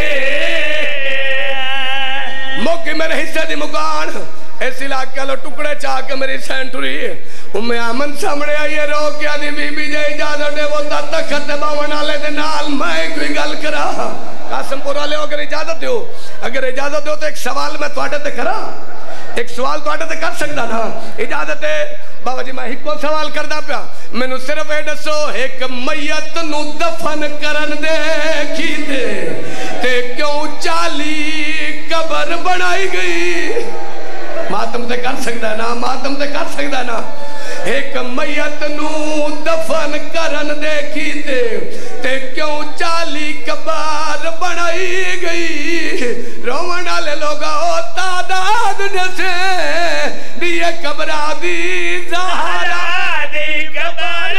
नहीं मौके मेरे हिस्से दी मुकान इस इलाके लो टुकड़े चाह के मेरी सेंटुरी उम्मे आमन सामने आई है रो के आदि बीबी जे इजाजत दे वो तखत बावन वाले दे नाल मैं कोई गल करा कासमपुर वाले अगर इजाजत दो तो एक सवाल मैं तुहाडे ते करा एक सवाल तुहाडे ते कर सकदा ना इजाजत है बाबा जी मैं इको सवाल करदा पिया मैनू सिर्फ ये दसो एक मैयत नू दफन करन दे कीते ते क्यों 40 कबर बनाई गई मातम ते कर सकदा ना मातम ते कर सकदा ना एक मैयत नू दफन करन दे कीते ते क्यों 40 कबर बनाई गई रोवन वाले लोग तादाद जैसे दिए कबरा दी ज़हरा दी कबर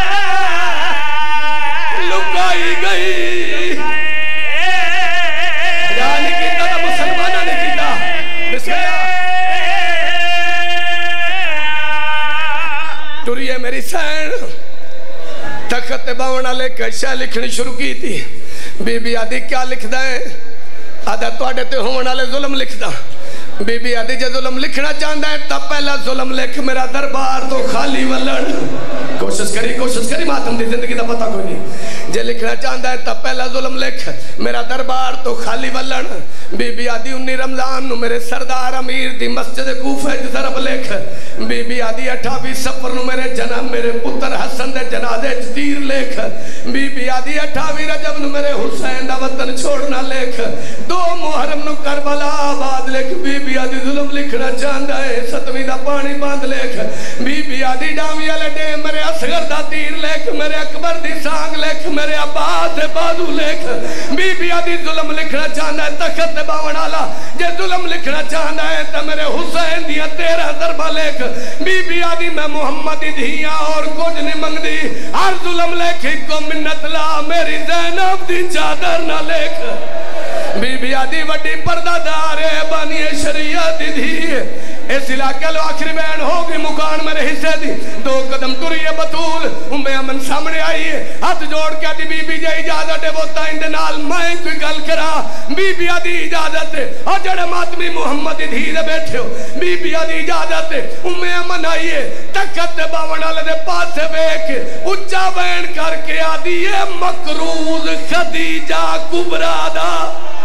लुकाई गई यानी कि ता मुसलमाना ने कीता बिस्मिल्लाह टुरिए मेरी सैन तखत बावन वाले कैसा लिखनी शुरू की थी बीबी आदि क्या लिखदा है आदा तुहाडे ते होने वाले जुल्म लिखदा बीबी आदि जे जुल्म लिखना चाहता है तब पहला जुल्म लिख मेरा दरबार तो खाली वलन कोशिश करी मातम दी जिंदगी का पता कोई नहीं जे लिखना चाहता है तब पहला जुल्म लिख मेरा दरबार तो खाली वलन बीबी आदि 19 रमजान नु मेरे सरदार अमीर दी मस्जिद कूफे च ज़रब लिख बीबी आदि 28 सफर नु मेरे जन्म मेरे पुत्र हसन दे जनाजे च तीर लिख बीबी आदि 28 रजब नु मेरे हुसैन दा वतन छोड़ना लिख 2 मुहर्रम नु करबला आबाद लिख बीबी आदि जुल्म लिखना चाहता है 7वीं दा पानी बंद लिख बीबी आदि डावी वाले डे मेरे असगर दा तीर लिख मेरे अकबर दी सांग लिख मेरे अब्बास दे बाजू लिख बीबी आदि जुल्म लिखना चाहता है तखत दे बावन वाला जे जुल्म लिखना चाहता है तो मेरे हुसैन दिया 13 ज़रबा लिख बीबी आदि मैं मुहम्मद दी धिया और कुछ नहीं मंगदी हर जुल्म लिख को मिन्नत ला मेरी ज़ैनब दी चादर ना लिख बीबी आदि वड्डी पर्दादार है बानी शरीयत दी इस इलाके लो आखिरी बयान होगी मुकान मेरे हिस्से दी 2 कदम टुरी है बतूल उम्मे अमन सामने आई है हाथ जोड़ के आदि बीबी जे इजाजत है वो ताइंदे नाल मैं कोई गल करा बीबी आदि इजाजत है और जड़े मातमी मुहम्मद दी दे बैठे हो बीबी आदि इजाजत है उम्मे अमन आई है तखत दे बावन वाले दे पासे वेख उच्चा बयान करके आदि ये मकरूज खदीजा कुबरा दा